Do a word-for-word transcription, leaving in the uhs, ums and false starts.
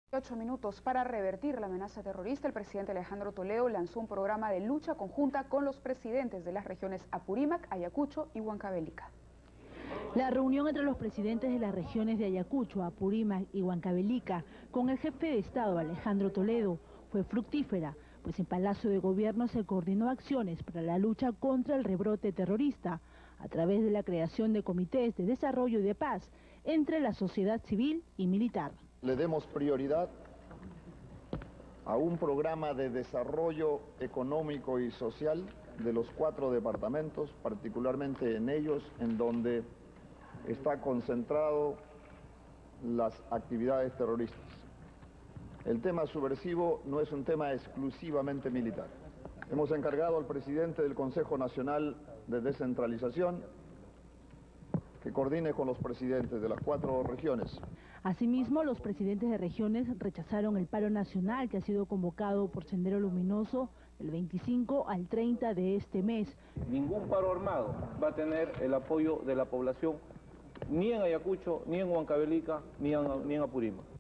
Ocho minutos para revertir la amenaza terrorista. El presidente Alejandro Toledo lanzó un programa de lucha conjunta con los presidentes de las regiones Apurímac, Ayacucho y Huancavelica. La reunión entre los presidentes de las regiones de Ayacucho, Apurímac y Huancavelica con el jefe de Estado Alejandro Toledo fue fructífera, pues en Palacio de Gobierno se coordinó acciones para la lucha contra el rebrote terrorista a través de la creación de comités de desarrollo y de paz entre la sociedad civil y militar. Le demos prioridad a un programa de desarrollo económico y social de los cuatro departamentos, particularmente en ellos en donde está concentrado las actividades terroristas. El tema subversivo no es un tema exclusivamente militar. Hemos encargado al presidente del Consejo Nacional de Descentralización que coordine con los presidentes de las cuatro regiones. Asimismo, los presidentes de regiones rechazaron el paro nacional que ha sido convocado por Sendero Luminoso del veinticinco al treinta de este mes. Ningún paro armado va a tener el apoyo de la población, ni en Ayacucho, ni en Huancavelica, ni en, ni en Apurímac.